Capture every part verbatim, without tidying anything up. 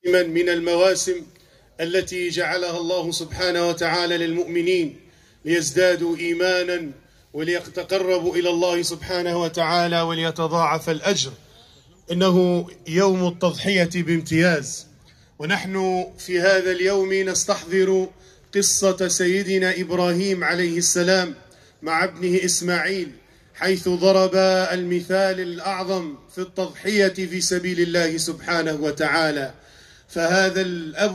من المواسم التي جعلها الله سبحانه وتعالى للمؤمنين ليزدادوا إيمانا وليتقربوا إلى الله سبحانه وتعالى وليتضاعف الأجر. إنه يوم التضحية بامتياز، ونحن في هذا اليوم نستحضر قصة سيدنا إبراهيم عليه السلام مع ابنه إسماعيل، حيث ضرب المثال الأعظم في التضحية في سبيل الله سبحانه وتعالى. فهذا الأب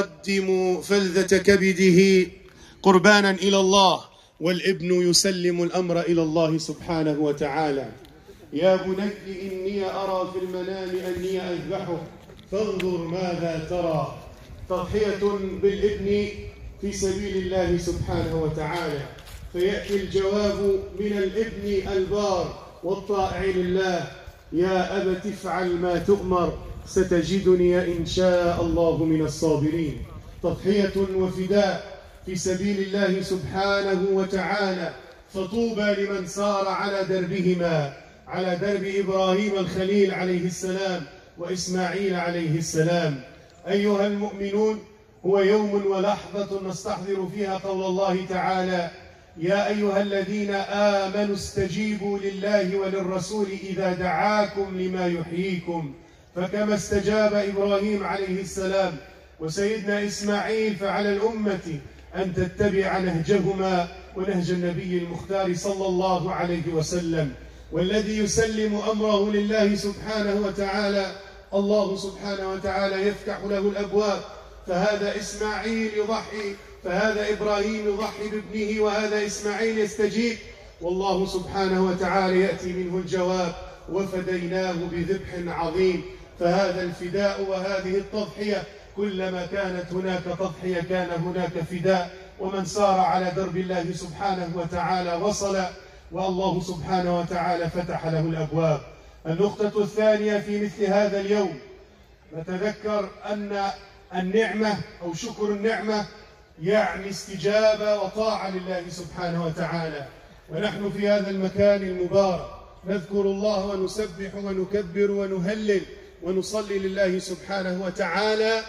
يقدم فلذة كبده قربانا إلى الله، والابن يسلم الأمر إلى الله سبحانه وتعالى. يا بني إني أرى في المنام أني أذبحك فانظر ماذا ترى. تضحية بالابن في سبيل الله سبحانه وتعالى، فيأتي الجواب من الابن البار والطائع لله: يا أبت افعل ما تؤمر ستجدني إن شاء الله من الصابرين. تضحية وفداء في سبيل الله سبحانه وتعالى، فطوبى لمن سار على دربهما، على درب إبراهيم الخليل عليه السلام وإسماعيل عليه السلام. أيها المؤمنون، هو يوم ولحظة نستحضر فيها قول الله تعالى: يا أيها الذين آمنوا استجيبوا لله وللرسول إذا دعاكم لما يحييكم. فكما استجاب إبراهيم عليه السلام وسيدنا إسماعيل، فعلى الأمة أن تتبع نهجهما ونهج النبي المختار صلى الله عليه وسلم. والذي يسلم أمره لله سبحانه وتعالى الله سبحانه وتعالى يفتح له الأبواب، فهذا إسماعيل يضحي، فهذا إبراهيم يضحي بابنه، وهذا إسماعيل يستجيب، والله سبحانه وتعالى يأتي منه الجواب: وفديناه بذبح عظيم. فهذا الفداء وهذه التضحية، كلما كانت هناك تضحية كان هناك فداء، ومن سار على درب الله سبحانه وتعالى وصل، والله سبحانه وتعالى فتح له الأبواب. النقطة الثانية في مثل هذا اليوم، نتذكر أن النعمة أو شكر النعمة يعني استجابة وطاعة لله سبحانه وتعالى. ونحن في هذا المكان المبارك نذكر الله ونسبح ونكبر ونهلل ونصلي لله سبحانه وتعالى.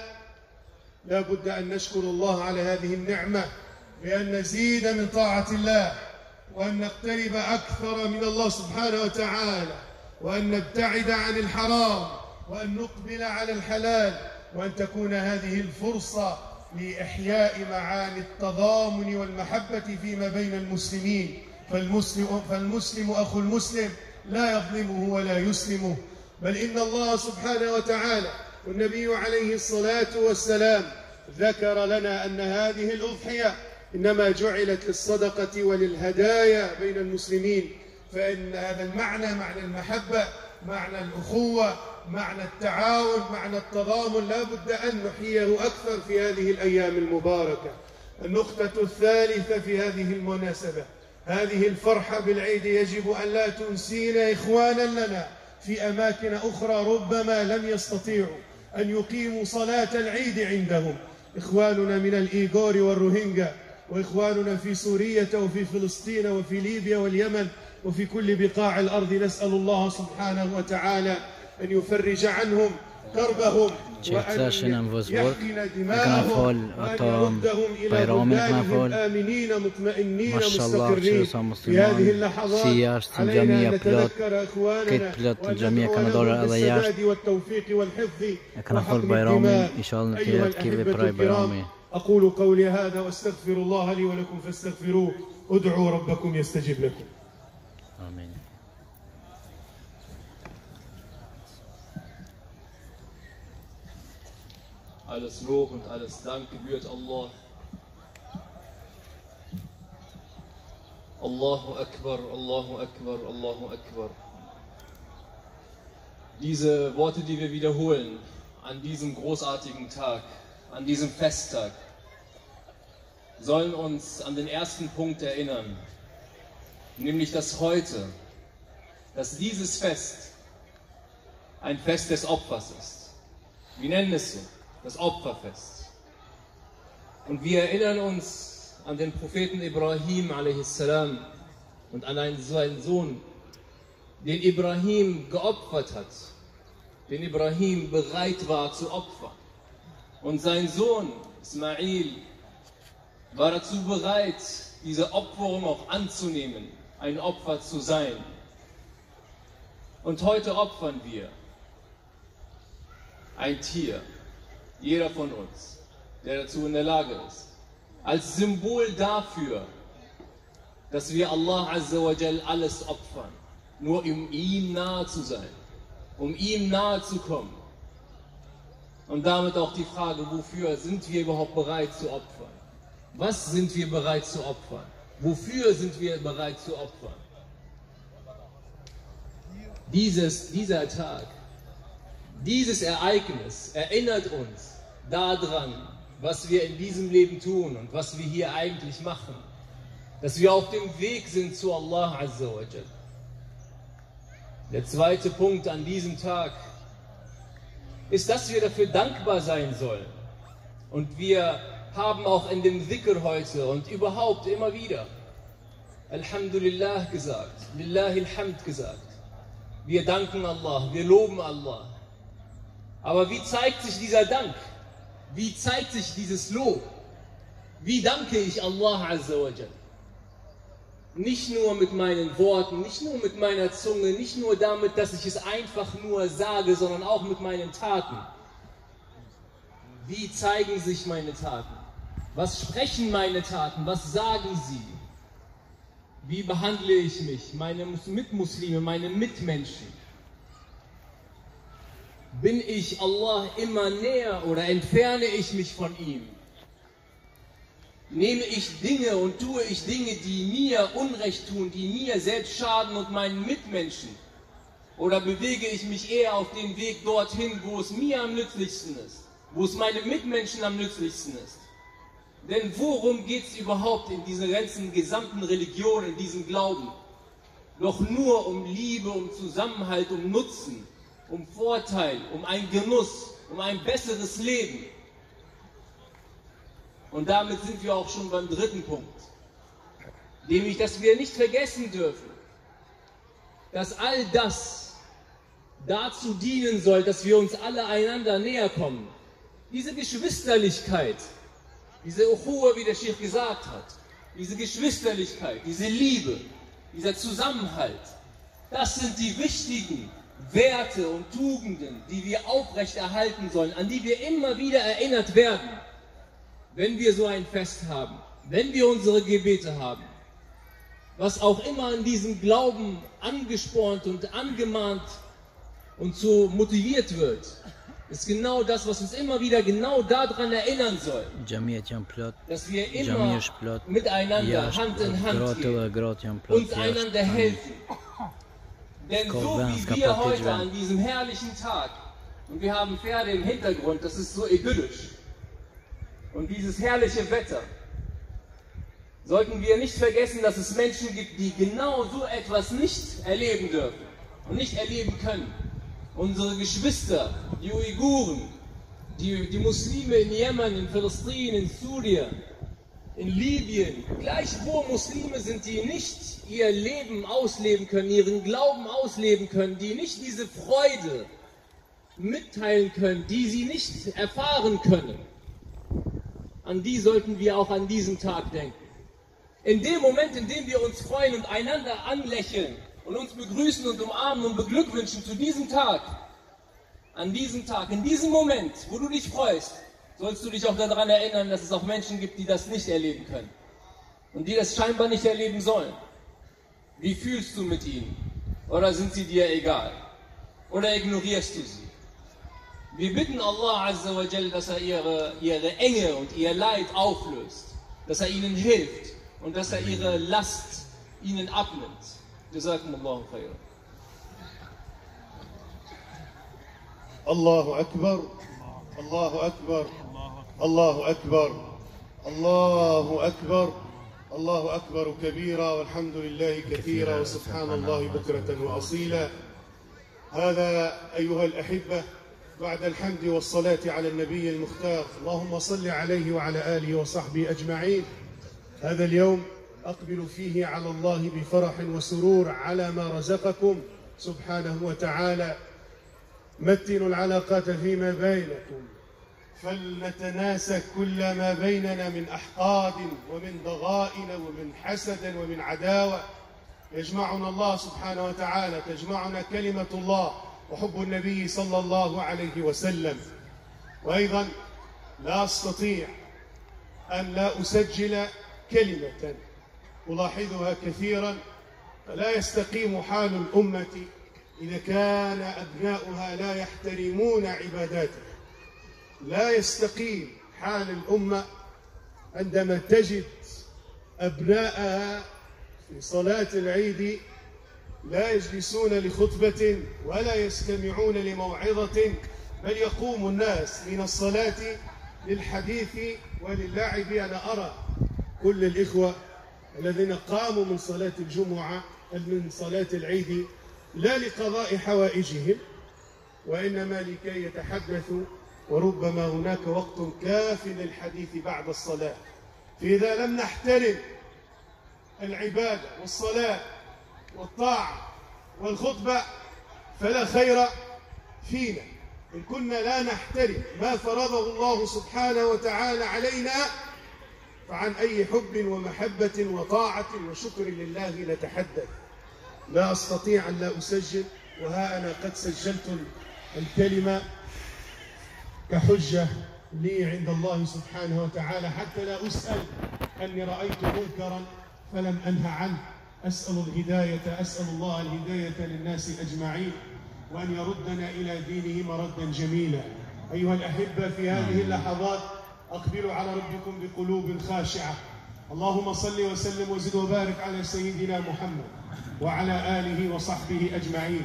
لا بد أن نشكر الله على هذه النعمة، بأن نزيد من طاعة الله، وأن نقترب أكثر من الله سبحانه وتعالى، وأن نبتعد عن الحرام، وأن نقبل على الحلال، وأن تكون هذه الفرصة لإحياء معاني التضامن والمحبة فيما بين المسلمين. فالمسلم, فالمسلم أخو المسلم لا يظلمه ولا يسلمه، بل إن الله سبحانه وتعالى والنبي عليه الصلاة والسلام ذكر لنا أن هذه الأضحية إنما جعلت للصدقة وللهدايا بين المسلمين. فإن هذا المعنى، معنى المحبة، معنى الأخوة، معنى التعاون، معنى التضامن، لا بد أن نحييه أكثر في هذه الأيام المباركة. النقطة الثالثة في هذه المناسبة، هذه الفرحة بالعيد يجب أن لا تنسينا إخوانا لنا في أماكن أخرى ربما لم يستطيعوا أن يقيموا صلاة العيد عندهم، إخواننا من الإيغور والروهينجا، وإخواننا في سوريا وفي فلسطين وفي ليبيا واليمن وفي كل بقاع الأرض. نسأل الله سبحانه وتعالى أن يفرج عنهم كربهم وأن يحقن دماءهم وأن يردهم إلى بلدانهم آمنين مطمئنين مستقرين. في هذه اللحظات علينا أن نتذكر إخواننا وندعو لهم بالسداد والتوفيق والحفظ وحقن الدماء. أيها الأحبة الكرام، أقول قولي هذا وأستغفر الله لي ولكم فاستغفروه. ادعوا ربكم يستجب لكم. آمين. Alles Lob und alles Dank gebührt Allah. Allahu Akbar, Allahu Akbar, Allahu Akbar. Diese Worte, die wir wiederholen an diesem großartigen Tag, an diesem Festtag, sollen uns an den ersten Punkt erinnern, nämlich dass heute, dass dieses Fest ein Fest des Opfers ist. Wir nennen es so: das Opferfest. Und wir erinnern uns an den Propheten Ibrahim a.s. und an seinen Sohn, den Ibrahim geopfert hat, den Ibrahim bereit war zu opfern. Und sein Sohn Ismail war dazu bereit, diese Opferung auch anzunehmen, ein Opfer zu sein. Und heute opfern wir ein Tier, jeder von uns, der dazu in der Lage ist, als Symbol dafür, dass wir Allah Azza wa Jal alles opfern, nur um ihm nahe zu sein, um ihm nahe zu kommen. Und damit auch die Frage, wofür sind wir überhaupt bereit zu opfern? Was sind wir bereit zu opfern? Wofür sind wir bereit zu opfern? Dieses, dieser Tag, dieses Ereignis erinnert uns daran, was wir in diesem Leben tun und was wir hier eigentlich machen. Dass wir auf dem Weg sind zu Allah Azza wa Jal. Der zweite Punkt an diesem Tag ist, dass wir dafür dankbar sein sollen. Und wir haben auch in dem Dhikr heute und überhaupt immer wieder Alhamdulillah gesagt, Lillahi alhamd gesagt. Wir danken Allah, wir loben Allah. Aber wie zeigt sich dieser Dank? Wie zeigt sich dieses Lob? Wie danke ich Allah Azza wa Jal? Nicht nur mit meinen Worten, nicht nur mit meiner Zunge, nicht nur damit, dass ich es einfach nur sage, sondern auch mit meinen Taten. Wie zeigen sich meine Taten? Was sprechen meine Taten? Was sagen sie? Wie behandle ich mich, meine Mitmuslime, meine Mitmenschen? Bin ich Allah immer näher oder entferne ich mich von ihm? Nehme ich Dinge und tue ich Dinge, die mir Unrecht tun, die mir selbst schaden und meinen Mitmenschen? Oder bewege ich mich eher auf den Weg dorthin, wo es mir am nützlichsten ist, wo es meinen Mitmenschen am nützlichsten ist? Denn worum geht es überhaupt in dieser ganzen gesamten Religion, in diesem Glauben? Doch nur um Liebe, um Zusammenhalt, um Nutzen, um Vorteil, um einen Genuss, um ein besseres Leben. Und damit sind wir auch schon beim dritten Punkt, nämlich, dass wir nicht vergessen dürfen, dass all das dazu dienen soll, dass wir uns alle einander näher kommen. Diese Geschwisterlichkeit, diese Ukhuwa, wie der Sheikh gesagt hat, diese Geschwisterlichkeit, diese Liebe, dieser Zusammenhalt, das sind die wichtigen Werte und Tugenden, die wir aufrechterhalten sollen, an die wir immer wieder erinnert werden, wenn wir so ein Fest haben, wenn wir unsere Gebete haben. Was auch immer in diesem Glauben angespornt und angemahnt und so motiviert wird, ist genau das, was uns immer wieder genau daran erinnern soll, dass wir immer miteinander Hand in Hand gehen, uns einander helfen. Denn so wie wir heute an diesem herrlichen Tag, und wir haben Pferde im Hintergrund, das ist so idyllisch, und dieses herrliche Wetter, sollten wir nicht vergessen, dass es Menschen gibt, die genau so etwas nicht erleben dürfen und nicht erleben können. Unsere Geschwister, die Uiguren, die, die Muslime in Jemen, in Palästina, in Syrien, in Libyen, gleichwo Muslime sind, die nicht ihr Leben ausleben können, ihren Glauben ausleben können, die nicht diese Freude mitteilen können, die sie nicht erfahren können. An die sollten wir auch an diesem Tag denken. In dem Moment, in dem wir uns freuen und einander anlächeln und uns begrüßen und umarmen und beglückwünschen zu diesem Tag, an diesem Tag, in diesem Moment, wo du dich freust, sollst du dich auch daran erinnern, dass es auch Menschen gibt, die das nicht erleben können und die das scheinbar nicht erleben sollen. Wie fühlst du mit ihnen? Oder sind sie dir egal? Oder ignorierst du sie? Wir bitten Allah Azza wa Jal, dass er ihre, ihre Enge und ihr Leid auflöst, dass er ihnen hilft und dass er ihre Last ihnen abnimmt. Jazakumullahu khairan. Allahu Akbar, Allahu Akbar, Allahu Akbar, Allahu Akbar, Allahu Akbar kabira, walhamdulillahi kathira, wa subhanallahi bukratan wa asila. هذا أيها الأحبة بعد الحمد والصلاة على النبي المختار، اللهم صل عليه وعلى آله وصحبه أجمعين. هذا اليوم أقبل فيه على الله بفرح وسرور على ما رزقكم سبحانه وتعالى. متنوا العلاقات فيما بينكم، فلنتناسى كل ما بيننا من أحقاد ومن ضغائن ومن حسد ومن عداوة. يجمعنا الله سبحانه وتعالى، تجمعنا كلمة الله وحب النبي صلى الله عليه وسلم. وأيضا لا أستطيع أن لا أسجل كلمة ألاحظها كثيرا، فلا يستقيم حال الأمة إذا كان أبناؤها لا يحترمون عباداتها. لا يستقيم حال الأمة عندما تجد أبناءها في صلاة العيد لا يجلسون لخطبة ولا يستمعون لموعظة، بل يقوم الناس من الصلاة للحديث وللعب. أنا أرى كل الإخوة الذين قاموا من صلاة الجمعة من صلاة العيد لا لقضاء حوائجهم وإنما لكي يتحدثوا، وربما هناك وقت كاف للحديث بعد الصلاة. فإذا لم نحترم العبادة والصلاة والطاعة والخطبة فلا خير فينا. إن كنا لا نحترم ما فرضه الله سبحانه وتعالى علينا فعن أي حب ومحبة وطاعة وشكر لله نتحدث. لا أستطيع أن لا أسجل، وها أنا قد سجلت الكلمة كحجة لي عند الله سبحانه وتعالى حتى لا أسأل أني رأيت منكرا فلم أنه عنه. أسأل الهداية، أسأل الله الهداية للناس أجمعين، وأن يردنا إلى دينه مردا جميلا. أيها الأحبة، في هذه اللحظات أقبلوا على ربكم بقلوب خاشعة. اللهم صل وسلم وزد وبارك على سيدنا محمد وعلى آله وصحبه أجمعين.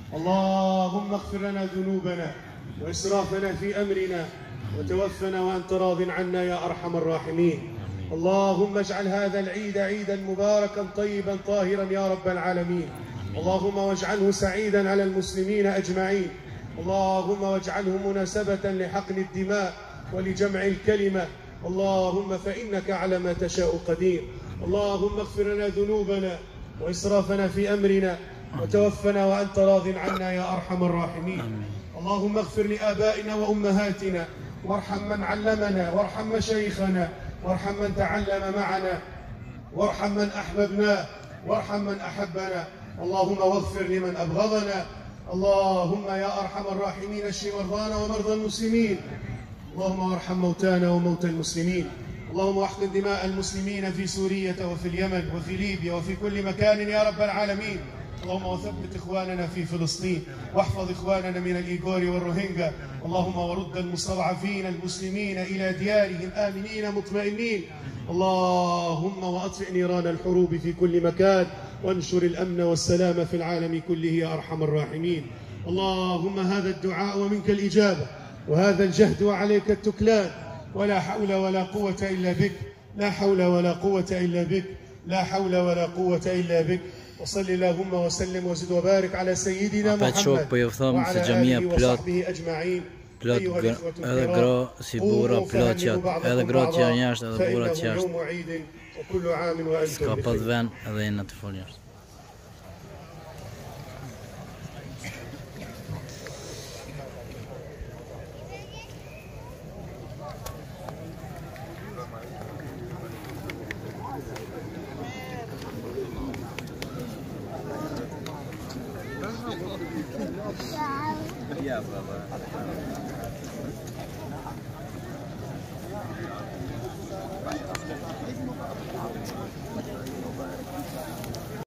اللهم اغفر لنا ذنوبنا وإسرافنا في أمرنا وتوفنا وأنت راض عنا يا أرحم الراحمين. اللهم اجعل هذا العيد عيدا مباركا طيبا طاهرا يا رب العالمين. اللهم واجعله سعيدا على المسلمين أجمعين. اللهم واجعله مناسبة لحقن الدماء ولجمع الكلمة. اللهم فإنك على ما تشاء قدير. اللهم اغفر لنا ذنوبنا وإسرافنا في أمرنا وتوفنا وأنت راض عنا يا أرحم الراحمين. اللهم اغفر لآبائنا وأمهاتنا، وارحم من علمنا، وارحم مشايخنا، وارحم من تعلم معنا، وارحم من أحببناه، وارحم من أحبنا. اللهم واغفر لمن أبغضنا. اللهم يا أرحم الراحمين اشف مرضانا ومرضى المسلمين. اللهم ارحم موتانا وموتى المسلمين. اللهم احقن دماء المسلمين في سوريا وفي اليمن وفي ليبيا وفي كل مكان يا رب العالمين. اللهم وثبت إخواننا في فلسطين، واحفظ إخواننا من الإيغور والروهينجا. اللهم ورد المستضعفين المسلمين إلى ديارهم آمنين مطمئنين. اللهم وأطفئ نيران الحروب في كل مكان، وانشر الأمن والسلام في العالم كله يا أرحم الراحمين. اللهم هذا الدعاء ومنك الإجابة، وهذا الجهد وعليك التكلان، ولا حول ولا قوة إلا بك، لا حول ولا قوة إلا بك، لا حول ولا قوة إلا بك. وصل اللهم وسلم وزد وبارك على سيدنا محمد وعلى آله وصحبه أجمعين. أيها الإخوة الكرام، قوموا فهنئوا بعضكم بعضا فإنه يوم عيد وكل عام وأنتم بخير.